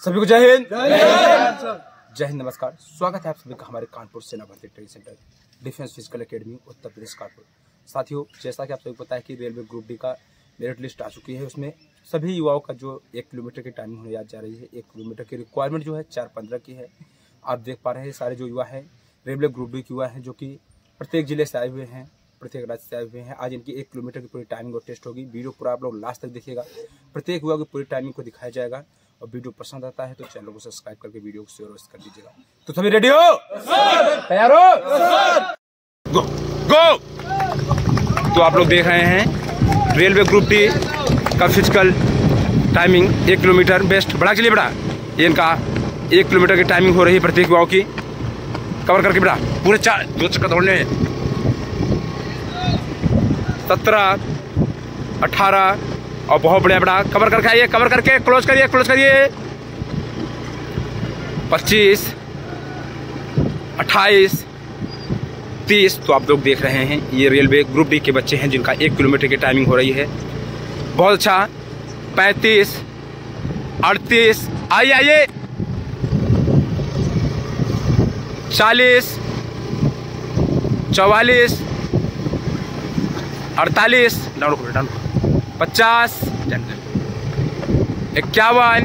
सभी को जय हिंद। जय हिंद, नमस्कार। स्वागत है आप सभी का हमारे कानपुर सेना भर्ती training centre defence physical academy Uttar Pradesh Kanpur. साथियों, जैसा कि आप सभी को पता है कि रेलवे ग्रुप डी का मेरिट लिस्ट आ चुकी है। उसमें सभी युवाओं का जो 1 किलोमीटर की टाइमिंग होने जा रही है, 1 किलोमीटर की रिक्वायरमेंट जो है 4:15 की है। आप देख पा रहे हैं सारे जो युवा हैं रेलवे ग्रुप डी के युवा हैं, जो कि प्रत्येक जिले से आए हुए हैं, प्रत्येक राज्य से आए हुए हैं। आज इनकी 1 किलोमीटर की पूरी टाइमिंग और टेस्ट होगी। वीडियो पूरा आप लोग लास्ट तक देखिएगा। प्रत्येक युवा की पूरी टाइमिंग को दिखाया जाएगा और वीडियो पसंद आता है तो चैनल को सब्सक्राइब करके वीडियो को शेयर कर दीजिएगा। तो सभी रेडी हो? तैयार हो? गो गो। तो आप लोग देख रहे हैं रेलवे ग्रुप डी का फिजिकल टाइमिंग 1 किलोमीटर बेस्ट बड़ा चलिए बड़ा। ये इनका 1 किलोमीटर की टाइमिंग हो रही है प्रत्येक युवाओं की। कवर करके बड़ा पूरे 2 चक्कर दौड़ने हैं। 17, 18 और बहुत बढ़िया बड़ा कवर करके आइए, कवर करके क्लोज करिए 25, 28, 30। तो आप लोग देख रहे हैं ये रेलवे ग्रुप डी के बच्चे हैं जिनका 1 किलोमीटर की टाइमिंग हो रही है। बहुत अच्छा। 35, 38 आइए 40, 44, 48, 50, 51,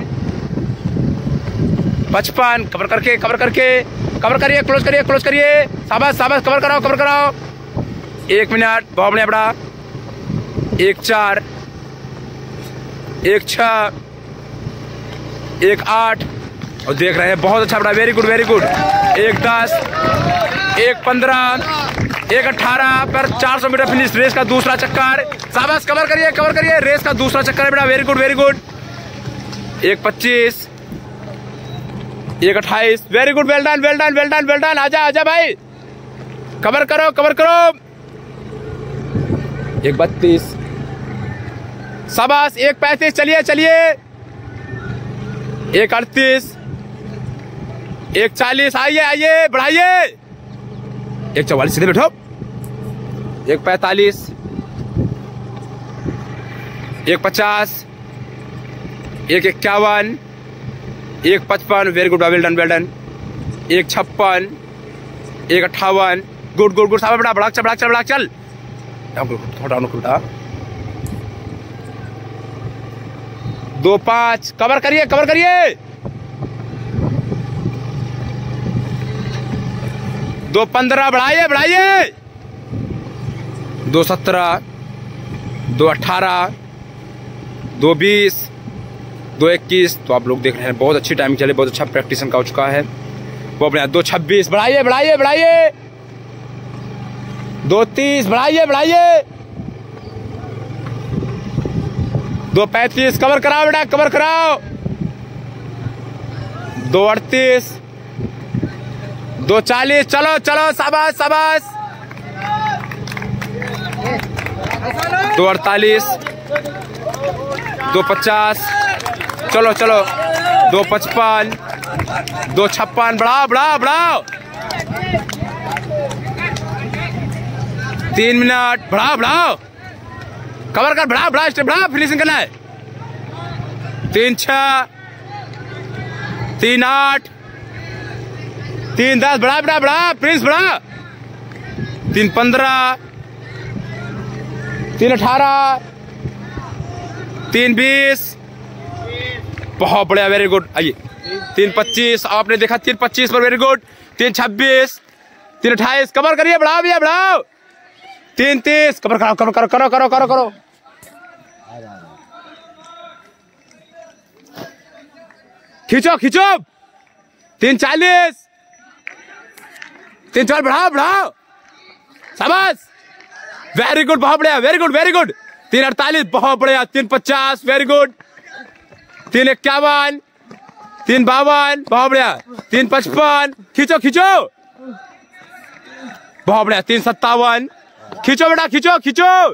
55। कवर करिए क्लोज करिए। शाबाश कवर कराओ। 1 मिनट बहुत बढ़िया बड़ा। 1 4, 1 6, 1 8 और देख रहे हैं बहुत अच्छा बड़ा। Very good. 1 10, 1 15, 1 18 पर 400 मीटर फिनिश। रेस का दूसरा चक्कर। शाबाश कवर करिए। रेस का दूसरा चक्कर है बेटा। Very good. 1 25, 1 28। Very good. Well done. आजा भाई। कवर करो। 1 32। शाबाश। 1 35। चलिए। 1 38, 1 40 आइए बढ़ाइए। 1 44 सीधे बैठो। 1 45, 1 50, 1 51, 1 55। Very good. Well done. 1 56, 1 58। Good. साहब बड़ा बड़ा चल। थोड़ा 2 5। कवर करिए। 2 15 बढ़ाइए। 2 17, 2 18, 2 20, 2 21। तो आप लोग देख रहे हैं बहुत अच्छी टाइमिंग चले, बहुत अच्छा प्रैक्टिस का हो चुका है। वो बढ़िया। 2 26 बढ़ाइए। 2 30 बढ़ाइए। 2 35 कवर कराओ। 2 38, 2 40। चलो शाबाश। 2 48, 2 50। चलो 2 55, 2 56। बढ़ाओ। 3 मिनट बढ़ाओ। कवर कर बढ़ा फिनिशिंग करना है। 3 6, 3 8, 3 10 बढ़ा प्रिंस बढ़ा। 3 15, 3 18, 3 20। बहुत बढ़िया। Very good. आइए 3 25। आपने देखा 3 25 पर। Very good. 3 26, 3 28। कवर करिए बढ़ाओ। 3 30 कवर करो। खींचो। 3 40, 3 40 बढ़ाओ। शाबाश। Very good. बहुत बढ़िया। Very good. 3 48 बहुत बढ़िया। 3 50 वेरी गुड। 3 51, 3 52 बहुत बढ़िया। 3 55 खींचो। बहुत बढ़िया। 3 57 खींचो बेटा। खींचो।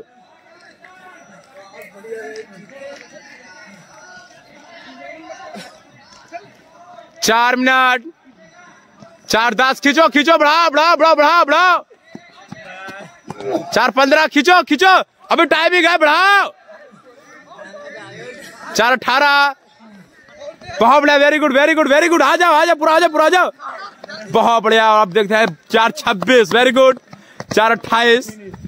4 मिनट। 4 10 खींचो बढ़ाओ। 4 15 खींचो। अभी टाइमिंग है बढ़ाओ। 4 18 बहुत बढ़िया, very good very good very good. आ जाओ पूरा आ जाओ। बहुत बढ़िया। आप देखते हैं 4:26, वेरी गुड। 4:28